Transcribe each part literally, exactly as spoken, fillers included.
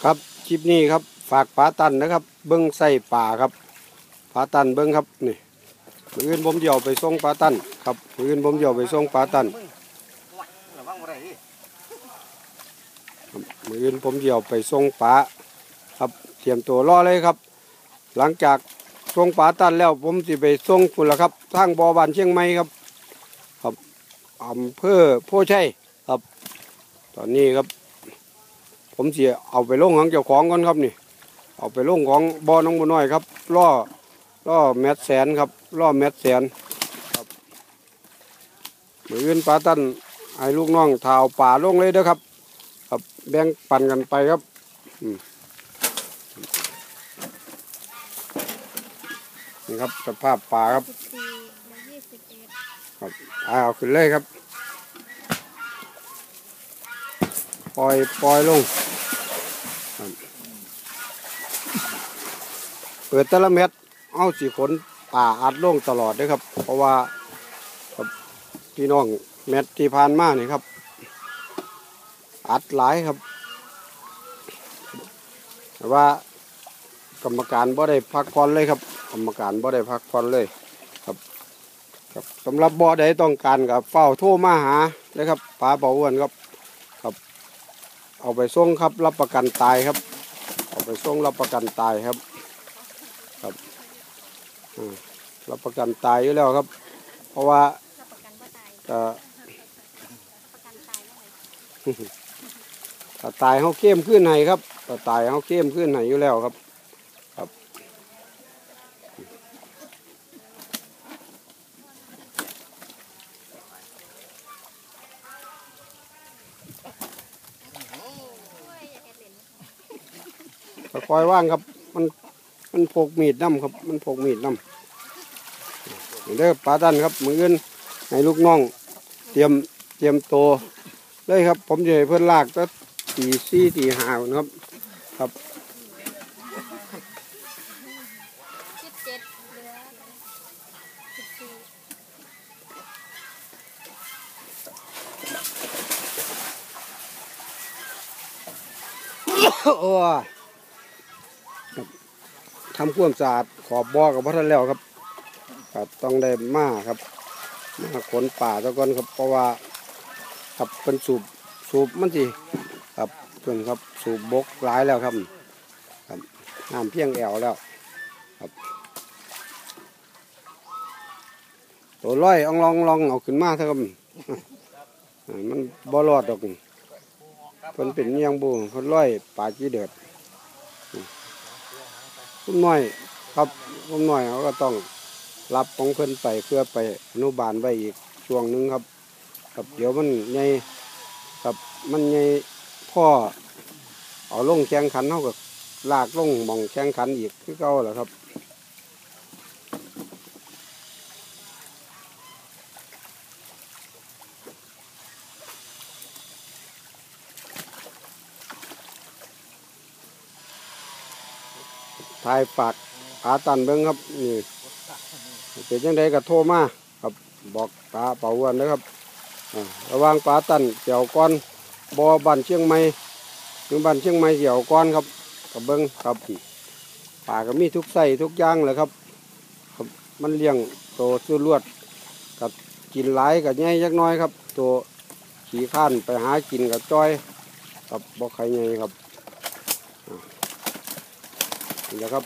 ครับคลิปนี้ครับฝากปลาตันนะครับเบิ้งใส่ป่าครับปลาตันเบิ้งครับนี่มืออื่นผมเดี่ยวไปส่งปลาตันครับมืออื่นผมเดี่ยวไปส่งปลาตันมืออื่นผมเดี่ยวไปส่งปลาครับเตรียมตัวรอเลยครับหลังจากส่งปลาตันแล้วผมจะไปส่งคุณละครับทางบ่อบ้านเชียงใหม่ครับครับอำเภอโพชัยครับตอนนี้ครับผมจะเอาไปลงของเจ้าของก่อนครับนี่เอาไปลงของบ่อน้องบัวน้อยครับล่อล่อแมตแสนครับล่อแมตแสนครับมืออื่นปลาตันให้ลูกน้องถ่าวป่าลงเลยเด้อครับครับแบ่งปันกันไปครับนี่ครับสภาพป่าครับครับเอาขึ้นเลยครับปล่อยปล่อยลงเปิดแต่ละเม็ดเอาสีขนป่าอัดลงตลอดด้วยครับเพราะว่าพี่น้องเม็ดที่ผ่านมานี่ครับอัดหลายครับแต่ว่ากรรมการบ่ได้พักผ่อนเลยครับกรรมการบ่ได้พักผ่อนเลยครับครับสำหรับบ่อใดต้องการกับเฝ้าโทรมาหาเลยครับปลาเป่าอ้วนครับครับเอาไปส่งครับรับประกันตายครับเอาไปส่งรับประกันตายครับครับรับประกันตายอยู่แล้วครับเพราะว่าถ้าตายเขาเข้มขึ้นไหนครับถ้าตายเขาเข้มขึ้นไหนอยู่แล้วครับครับคอยว่างครับมันมันพกมีดน้ำครับมันพกมีดน้ำเด้อปลาตันครับมืออื่นให้ลูกน้องเตรียมเตรียมโตเลยครับผมจะให้เพื่อนลากก็ตีซี่ตีหาวนะครับครับสิบเจ็ดเหลือสิบสี่โอ้ทำความสะอาดขอบบ่อกับพ่อท่านแล้วครับครับต้องได้มาครับมาขนป่าตะกอนครับเพราะว่าครับเป็นสูบสูบมันสิครับเพื่อนครับสูบบกหลายแล้วครับครับน้ำเพียงแอวแล้วครับตัวร้อยอ่องลองลองเอาขึ้นมาเถอะครับมันบ่รอดดอกเพิ่นเป็นเมียงบูเพิ่นร้อยป่าจีเดือดพุ่มน้อยครับพุ่มน้อยเขาก็ต้องรับของเพิ่นไปเพื่อไปอนุบาลไว้อีกช่วงนึงครับครับเดี๋ยวมันใหญ่ครับมันใหญ่พ่อเอาลงแข่งขันเขาก็ลากลงมองแข่งขันอีกคือเก่าแหละครับทายฝากปลาตันเบิ้งครับนี่เป็นยังไงก็โทรมาครับบอกปลาเป่าอ้วนนะครับระวังปลาตันเกี่ยวก้อนบ่อบ้านเชียงใหม่ถึงบ้านเชียงใหม่เกี่ยวก้อนครับกับเบิ้งครับปลาก็มีทุกไส้ทุกอย่างเลยครับครับมันเลี้ยงโตสู้ลวดกับกินหลายกับใหญ่ยักน้อยครับตัวขี่ข้านไปหากินกับจ้อยกับบ่อไข่ใหญ่ครับนี่แหละครับ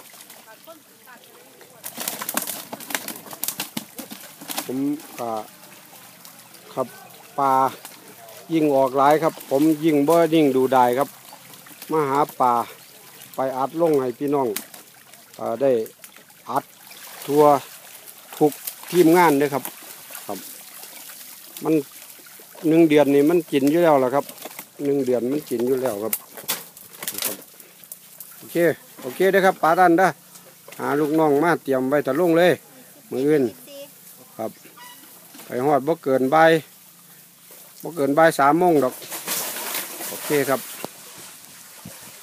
ผมก็ขับปลายิ่งออกหลายครับผมยิ่งบ่ยิ่งดูได้ครับมาหาปลาไปอัดลงให้พี่น้องได้อัดทัวทุกทีมงานด้วยครับครับมันหนึ่งเดือนนี่มันกินอยู่แล้วล่ะครับหนึ่งเดือนมันกินอยู่แล้วครับโอเคโอเคได้ครับปลาดันได้หาลูกน้องมาเตรียมไว้ตะลงเลยมืออื่นครับไปหอดบ่เกินใบบ่เกินใบสามโมงดอกโอเคครับ